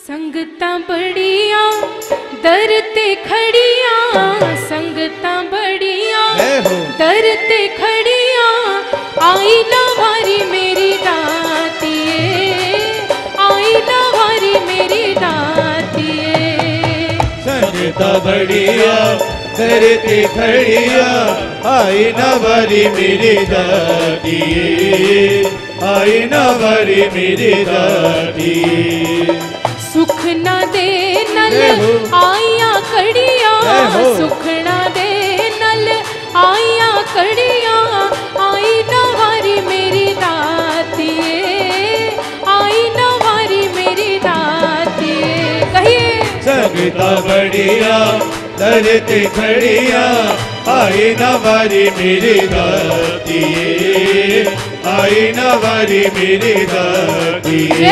संगतां बड़िया दर ते खड़िया, संगतां बड़िया दर ते खड़िया, आई ना वारी मेरी दातिए, आई ना वारी मेरी दातिए। संगतां बड़िया दर ते खड़िया, आई ना वारी मेरी दातिए, आई ना वारी मेरी दातिए। सुख ना दे नल आइया कड़िया, सुख ना दे नल आइया कड़िया, आई ना वारी मेरी दातिए, आई ना वारी मेरी दातिए। कहिए संगतां बड़िया दर ते खड़िया, आई ना वारी मेरी दातिए, आई ना वारी मेरी दातिए।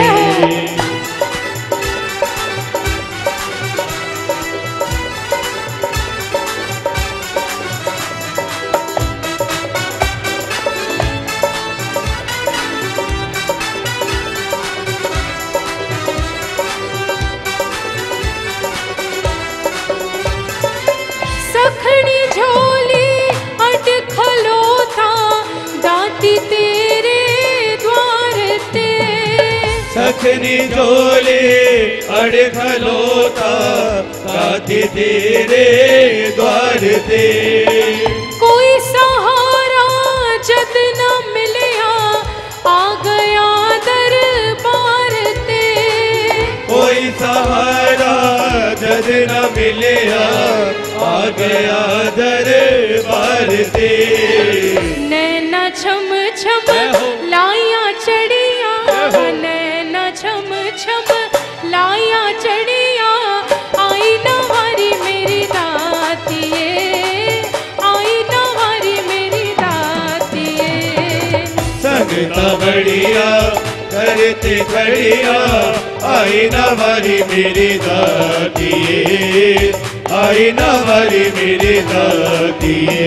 सखनी झोली अट खलोता, दाती तेरे द्वार ते। सखनी झोली अट खलोता, दाती तेरे द्वार ते। कोई सहारा जद न मिलया, आ गया दरबार ते। कोई सहारा जद न मिलया, आ गया दरबार ते। नैना छम छम लाइया चढ़िया, नैना छम छम लाइया चढ़िया, आई ना वारी मेरी दातिए, आई ना वारी मेरी दातिए। संगतां बड़िया दर ते खड़िया, आई ना वारी मेरी दातिए, आई ना वारी मेरी दातिए।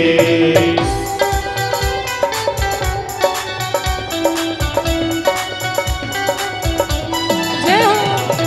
जय हो।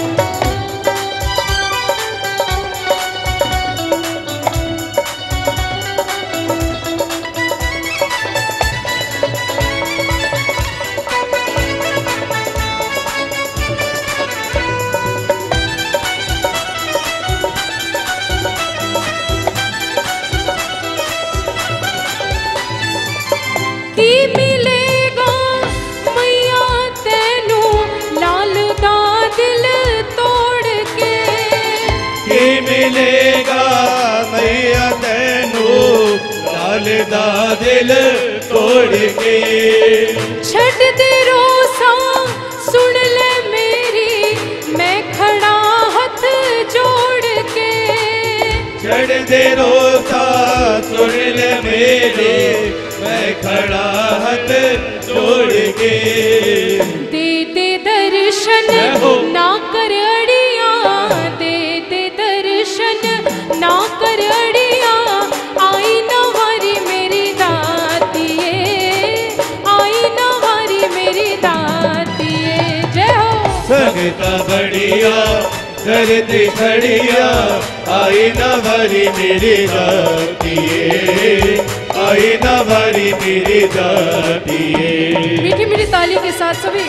की मिलेगा मैया तेनू लाल दा दिल तोड़ के। की मिलेगा मैया तैनू लाल दा दिल तोड़ के। छड़ दे रोसा सुन ले मेरी, मैं खड़ा हथ जोड़ के। छड़ दे रोसा सुन ले मेरे, मैं खड़ा हाथ जोड़ के। दे दे दर्शन ना कर अड़िया, दे दे दर्शन ना कर अड़िया, आई ना वारी मेरी दातिए, आई ना वारी मेरी दातिए। जय हो। संगतां बड़िया दर ते खड़िया, आई ना वारी मेरी दातिए, आई ना वारी मेरी दातिए। मीठी मीठी ताली के साथ सभी।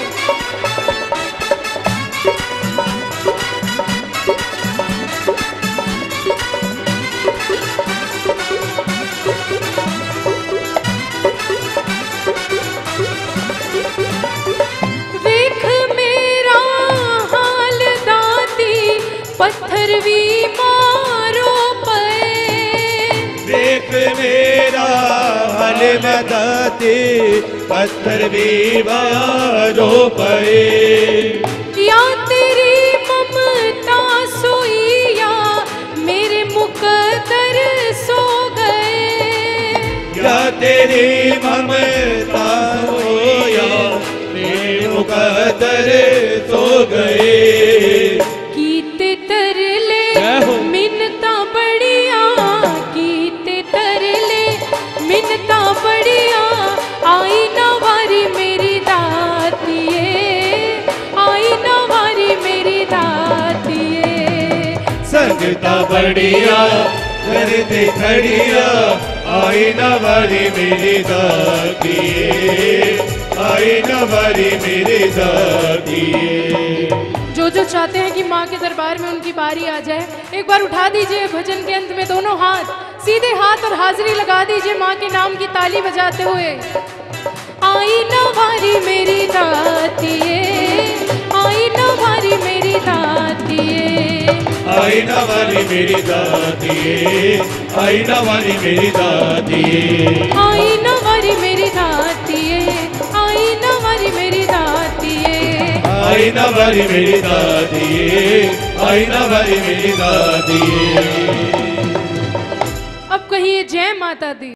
वेख मेरा हाल दाती, पत्थर भी मारो पे। देख मेरा हाल दाती, पत्थर भी मारो पे। या तेरी ममता सोईया, मेरे मुकद्दर सो गए। या तेरी ममता होया, मेरे मुकद्दर सो गए। कीते तरले मिन्नता बड़िया, कीते तरले मिन्नता बड़िया, आई ना वारी मेरी दातिए, आई ना वारी मेरी दातिए। भगता बढ़िया करते खड़िया आई नवारी मेरी दाती आई नवारी मेरी दाती। जो चाहते हैं कि माँ के दरबार में उनकी बारी आ जाए, एक बार उठा दीजिए भजन के अंत में दोनों हाथ, सीधे हाथ और हाजिरी लगा दीजिए माँ के नाम की ताली बजाते हुए। आई नवारी मेरी दातिए, आई नवारी मेरी दातिए, आई नवारी मेरी दातिए, आई नवारी मेरी दातिए, आई नवारी मेरी दातिए, आई नवारी मेरी दातिए, आई नवारी मेरी दातिए, आई नवारी मेरी दातिए। अब कहिए जय माता दी।